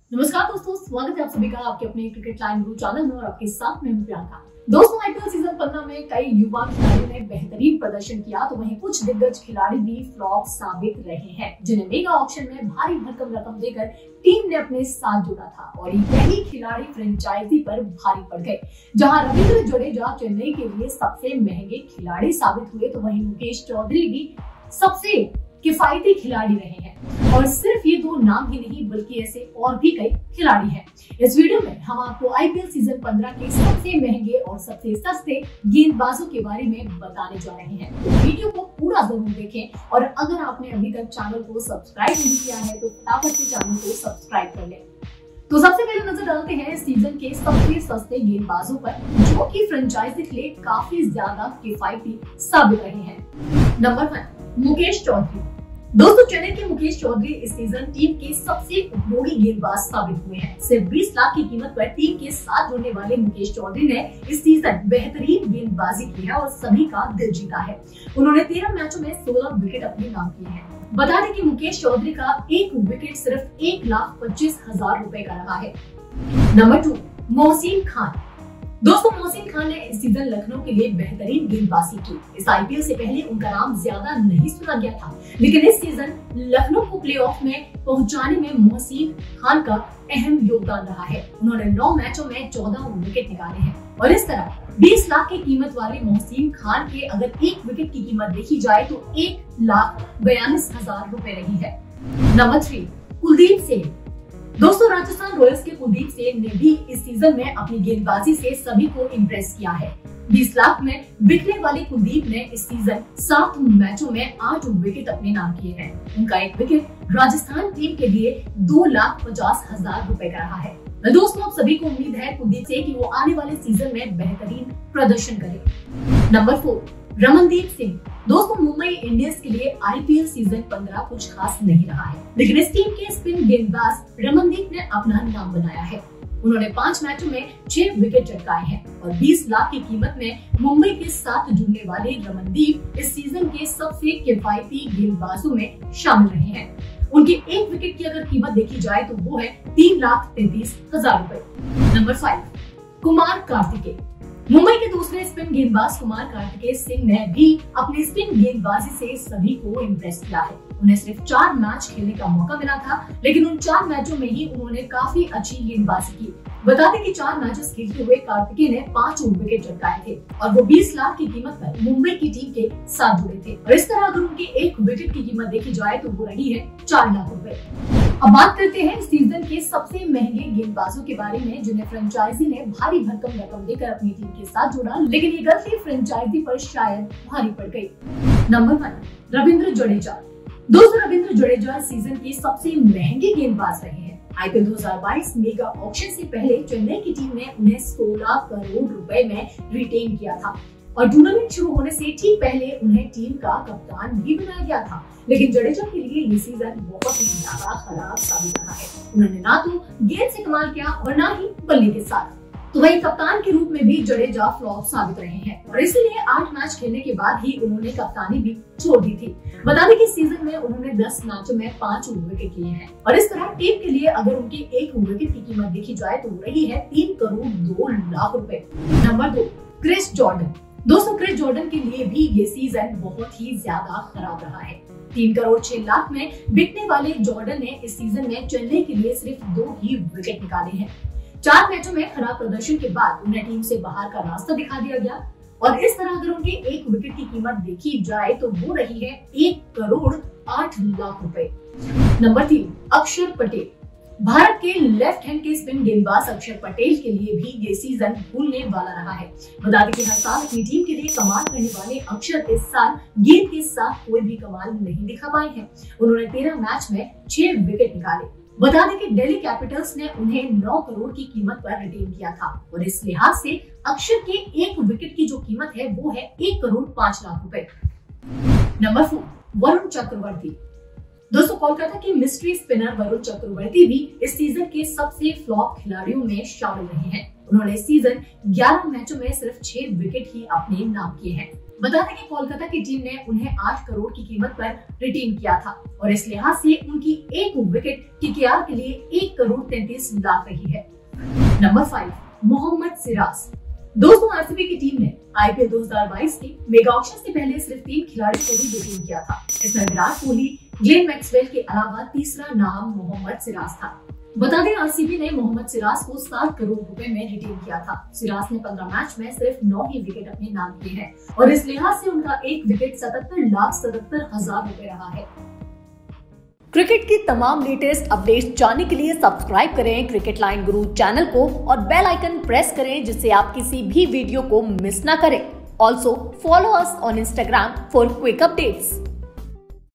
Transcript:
नमस्कार दोस्तों, स्वागत है आप सभी का आपके अपने क्रिकेट लाइन गुरु चैनल में और आपके साथ मैं हूं प्रियंका। दोस्तों, आईपीएल सीजन 15 में कई युवा खिलाड़ियों ने बेहतरीन प्रदर्शन किया तो वहीं कुछ दिग्गज खिलाड़ी भी फ्लॉप साबित रहे हैं, जिन्हें मेगा ऑक्शन में भारी भरकम रकम देकर टीम ने अपने साथ जोड़ा था और यही खिलाड़ी फ्रेंचाइजी पर भारी पड़ गए। जहां रविंद्र जडेजा चेन्नई के लिए सबसे महंगे खिलाड़ी साबित हुए तो वहीं मुकेश चौधरी भी सबसे किफायती खिलाड़ी रहे हैं। और सिर्फ ये दो नाम ही नहीं बल्कि ऐसे और भी कई खिलाड़ी हैं। इस वीडियो में हम आपको आईपीएल सीजन 15 के सबसे महंगे और सबसे सस्ते गेंदबाजों के बारे में बताने जा रहे हैं, तो वीडियो को पूरा जरूर देखें। और अगर आपने अभी तक चैनल को सब्सक्राइब नहीं किया है तो फटाफट से चैनल को सब्सक्राइब कर लें। तो सबसे पहले नजर डालते हैं सीजन के सबसे सस्ते गेंदबाजों पर, जो कि फ्रेंचाइजी के लिए काफी ज्यादा किफायती साबित रहे हैं। नंबर 1, मुकेश चौधरी। दोस्तों, चेन्नई के मुकेश चौधरी इस सीजन टीम के सबसे उपयोगी गेंदबाज साबित हुए हैं। सिर्फ 20 लाख की कीमत पर टीम के साथ जुड़ने वाले मुकेश चौधरी ने इस सीजन बेहतरीन गेंदबाजी की है और सभी का दिल जीता है। उन्होंने 13 मैचों में 16 विकेट अपने नाम किए हैं। बता दें कि मुकेश चौधरी का एक विकेट सिर्फ 1,25,000 रुपए का रहा है। नंबर 2, मोहसिन खान। दोस्तों, मोहसिन खान ने इस सीजन लखनऊ के लिए बेहतरीन गेंदबाजी की। इस आईपीएल से पहले उनका नाम ज्यादा नहीं सुना गया था, लेकिन इस सीजन लखनऊ को प्लेऑफ में पहुंचाने में मोहसिन खान का अहम योगदान रहा है। उन्होंने 9 मैचों में 14 विकेट निकाले हैं और इस तरह 20 लाख की कीमत वाले मोहसिन खान के अगर एक विकेट की कीमत देखी जाए तो 1,42,000 रुपए रही है। नंबर 3, कुलदीप सेन। दोस्तों, राजस्थान रॉयल्स के कुलदीप सेन ने भी इस सीजन में अपनी गेंदबाजी से सभी को इम्प्रेस किया है। 20 लाख में बिकने वाले कुलदीप ने इस सीजन 7 मैचों में 8 विकेट अपने नाम किए हैं। उनका एक विकेट राजस्थान टीम के लिए 2,50,000 रुपए का रहा है। दोस्तों, आप सभी को उम्मीद है कुलदीप से कि वो आने वाले सीजन में बेहतरीन प्रदर्शन करे। नंबर 4, रमनदीप सिंह। दोस्तों, मुंबई इंडियंस के लिए आईपीएल सीजन 15 कुछ खास नहीं रहा है, लेकिन इस टीम के स्पिन गेंदबाज रमनदीप ने अपना नाम बनाया है। उन्होंने 5 मैचों में 6 विकेट चटकाए हैं और 20 लाख की कीमत में मुंबई के साथ जुड़ने वाले रमनदीप इस सीजन के सबसे किफायती गेंदबाजों में शामिल रहे हैं। उनके एक विकेट की अगर कीमत देखी जाए तो वो है 3,33,000 रुपए। नंबर 5, कुमार कार्तिकेय। मुंबई के दूसरे स्पिन गेंदबाज कुमार कार्तिकेय सिंह ने भी अपनी स्पिन गेंदबाजी से सभी को इम्प्रेस किया है। उन्हें सिर्फ 4 मैच खेलने का मौका मिला था, लेकिन उन 4 मैचों में ही उन्होंने काफी अच्छी गेंदबाजी की। बता दें कि 4 मैचेस खेलते हुए कार्तिकेय ने 5 विकेट चटकाए थे और वो 20 लाख की कीमत पर मुंबई की टीम के साथ जुड़े थे। और इस तरह अगर उनके एक विकेट की कीमत देखी जाए तो वो रही है 4 लाख रुपए। अब बात करते हैं सीजन के सबसे महंगे गेंदबाजों के बारे में, जिन्हें फ्रेंचाइजी ने भारी भरकम रकम देकर अपनी टीम के साथ जोड़ा, लेकिन ये गलती फ्रेंचाइजी पर शायद भारी पड़ गई। नंबर 1, रविंद्र जडेजा। दोस्तों, रविंद्र जडेजा सीजन के सबसे महंगे गेंदबाज रहे हैं। आईपीएल 2022 मेगा ऑक्शन से पहले चेन्नई की टीम ने उन्हें 16 करोड़ रुपए में रिटेन किया था और टूर्नामेंट शुरू होने से ठीक पहले उन्हें टीम का कप्तान भी बनाया गया था। लेकिन जडेजा के लिए ये सीजन बहुत ही ज्यादा खराब साबित रहा है। उन्होंने ना तो गेंद से कमाल किया और ना ही बल्ले के साथ। तो वही कप्तान के रूप में भी जडेजा फ्लॉप साबित रहे हैं और इसलिए 8 मैच खेलने के बाद ही उन्होंने कप्तानी भी छोड़ दी थी। बता दें कि सीजन में उन्होंने 10 मैचों में 5 विकेट लिए हैं और इस तरह टीम के लिए अगर उनकी एक विकेट की कीमत देखी जाए तो रही है 3 करोड़ 2 लाख रुपए। Number 2, Chris Jordan. दोस्तों, क्रिस जॉर्डन के लिए भी ये सीजन बहुत ही ज्यादा खराब रहा है। 3 करोड़ 6 लाख में बिकने वाले जॉर्डन ने इस सीजन में चेन्नई के लिए सिर्फ 2 ही विकेट निकाले हैं। 4 मैचों में खराब प्रदर्शन के बाद उन्हें टीम से बाहर का रास्ता दिखा दिया गया और इस तरह अगर उनके एक विकेट की कीमत देखी जाए तो वो रही है 1 करोड़ 8 लाख रुपए। नंबर 3, अक्षर पटेल। भारत के लेफ्ट हैंड के स्पिन गेंदबाज अक्षर पटेल के लिए भी ये सीजन भूलने वाला रहा है। बता दें कि हर साल अपनी टीम के लिए कमाल करने वाले अक्षर इस साल गेंद के साथ कोई भी कमाल नहीं दिखा पाए हैं। उन्होंने 13 मैच में 6 विकेट निकाले। बता दें कि दिल्ली कैपिटल्स ने उन्हें 9 करोड़ की कीमत पर रिटेन किया था और इस लिहाज से अक्षर के एक विकेट की जो कीमत है वो है 1 करोड़ 5 लाख रुपए। नंबर 4, वरुण चक्रवर्ती। दोस्तों, कोलकाता के मिस्ट्री स्पिनर वरुण चक्रवर्ती भी इस सीजन के सबसे फ्लॉप खिलाड़ियों में शामिल रहे हैं। उन्होंने इस सीजन 11 मैचों में सिर्फ 6 विकेट ही अपने नाम किए हैं। बता दें कि कोलकाता की टीम ने उन्हें 8 करोड़ की कीमत पर रिटेन किया था और इस लिहाज से उनकी एक विकेट केकेआर के लिए 1 करोड़ 33 लाख रही है। नंबर 5, मोहम्मद सिराज। दोस्तों, आरसीबी की टीम ने आईपीएल 2022 के मेगा ऑक्शन से पहले सिर्फ 3 खिलाड़ियों को ही रिटेन किया था। इसमें विराट कोहली, ग्लेन मैक्सवेल के अलावा तीसरा नाम मोहम्मद सिराज था। बता दें, आरसीबी ने मोहम्मद सिराज को 7 करोड़ रुपए में रिटेन किया था। सिराज ने 15 मैच में सिर्फ 9 ही विकेट अपने नाम किए हैं और इस लिहाज से उनका एक विकेट 77,77,000 रुपए रहा है। क्रिकेट की तमाम लेटेस्ट अपडेट्स जानने के लिए सब्सक्राइब करें क्रिकेट लाइन गुरु चैनल को और बेल आइकन प्रेस करें जिससे आप किसी भी वीडियो को मिस ना करें। Also follow us on Instagram for quick updates.